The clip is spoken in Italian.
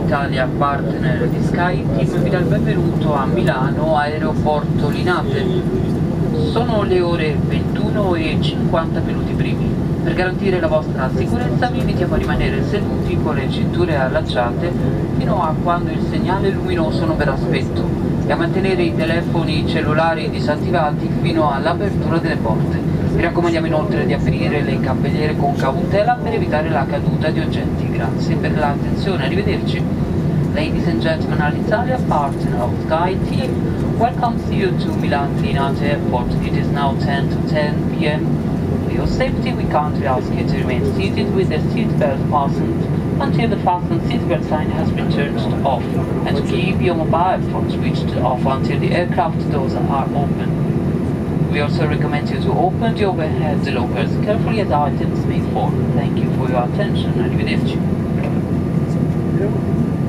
Italia, partner di SkyTeam, vi dà il benvenuto a Milano Aeroporto Linate. Sono le ore 21 e 50 minuti primi. Per garantire la vostra sicurezza vi invitiamo a rimanere seduti con le cinture allacciate fino a quando il segnale luminoso non verrà spento e a mantenere i telefoni cellulari disattivati fino all'apertura delle porte. Vi raccomandiamo inoltre di aprire le cappelliere con cautela per evitare la caduta di oggetti. Grazie per l'attenzione, arrivederci. Ladies and gentlemen, Alitalia, partner of SkyTeam, welcomes you to Milan Linate Airport. It is now 10 to 10 p.m. For your safety, we kindly ask you to remain seated with the seatbelt fastened until the fastened seatbelt sign has been turned off, and to keep your mobile phone switched off until the aircraft doors are open. We also recommend you to open the overhead lockers carefully as items may fall. Thank you for your attention. Arrivederci.